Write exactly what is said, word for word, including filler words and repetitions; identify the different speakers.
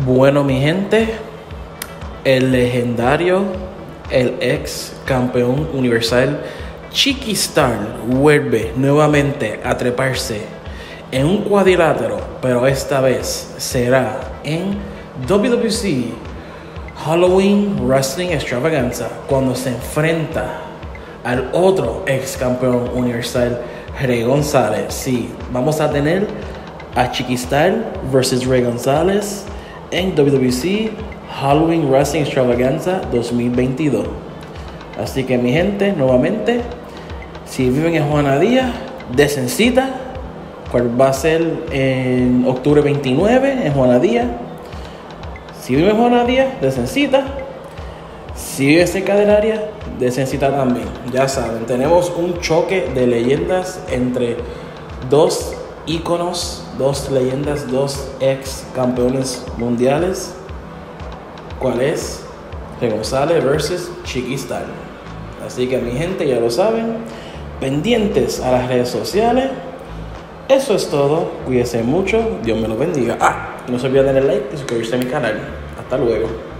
Speaker 1: Bueno, mi gente, el legendario, el ex campeón universal Chiquistar vuelve nuevamente a treparse en un cuadrilátero, pero esta vez será en W W C Halloween Wrestling Extravaganza, cuando se enfrenta al otro ex campeón universal, Rey González. Sí, vamos a tener a Chiquistar versus Rey González en W W C Halloween Wrestling Extravaganza dos mil veintidós. Así que mi gente, nuevamente, si viven en Juana Díaz, desen cita, cual va a ser en octubre veintinueve en Juana Díaz. Si viven en Juana Díaz, desen cita. Si viven cerca del área, desen cita también. Ya saben, tenemos un choque de leyendas entre dos íconos, dos leyendas, dos ex campeones mundiales. ¿Cuál es? Rey González versus Chiquistar. Así que mi gente, ya lo saben, pendientes a las redes sociales. Eso es todo, cuídense mucho, Dios me lo bendiga. Ah, no se olviden darle like y suscribirse a mi canal. Hasta luego.